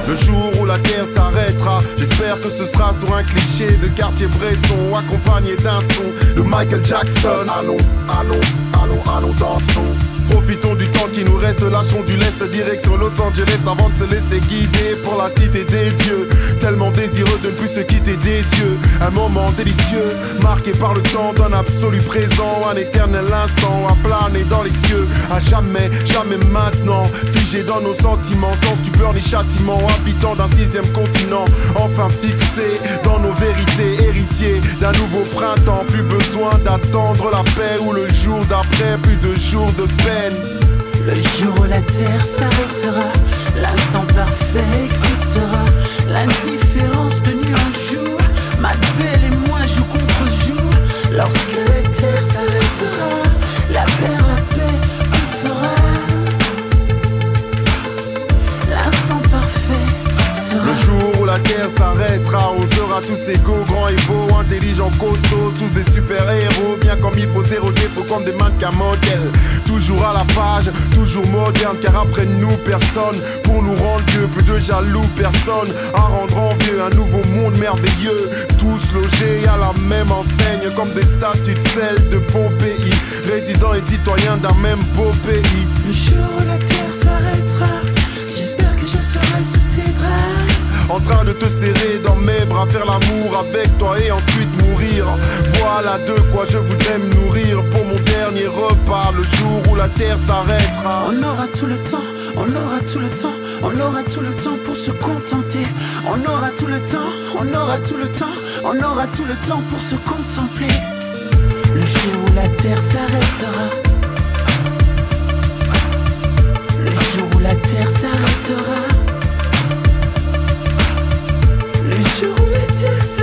Le jour où la terre s'arrêtera, j'espère que ce sera sur un cliché de Cartier-Bresson, accompagné d'un son de Michael Jackson. Allons, allons, allons, allons, dansons. Profitons du temps qui nous reste, lâchons du lest direction Los Angeles avant de se laisser guider pour la cité des dieux. Tellement désireux de ne plus se quitter des yeux. Un moment délicieux, marqué par le temps d'un absolu présent. Un éternel instant à planer dans les cieux. À jamais, jamais maintenant, figé dans nos sentiments, sans stupeur ni châtiment, habitant d'un 6e continent. Enfin fixé dans nos vérités, héritiers d'un nouveau printemps. Plus besoin d'attendre la paix ou le jour d'après, plus de jours de peine. Le jour où la terre s'arrêtera, l'instant parfait existera. L'indifférence de nuit en jour, ma belle et moi joue contre jour. Lorsque la terre s'arrêtera, la paix on fera. L'instant parfait sera. Le jour où la terre s'arrêtera, on sera tous égaux, grands et beaux, intelligents, costauds, tous des super-héros, bien comme il faut, zéro défaut comme des mannequins modèles. Toujours à la page, toujours moderne, car après nous personne pour nous rendre vieux, plus de jaloux, personne à rendre envieux. Un nouveau monde merveilleux, tous logés à la même enseigne, comme des statues de sel de Pompéi, résidents et citoyens d'un même beau pays. Le jour où la terre s'arrêtera, j'espère que je serai sous tes draps, en train de te serrer dans mes bras, faire l'amour avec toi et ensuite mourir. Voilà de quoi je voudrais me nourrir pour mon dernier repas, le jour où la terre s'arrêtera. On aura tout le temps, on aura tout le temps, on aura tout le temps pour se contenter. On aura tout le temps, on aura tout le temps, on aura tout le temps pour se contempler. Le jour où la terre s'arrêtera, le jour où la terre s'arrêtera, le jour où la terre s'arrêtera.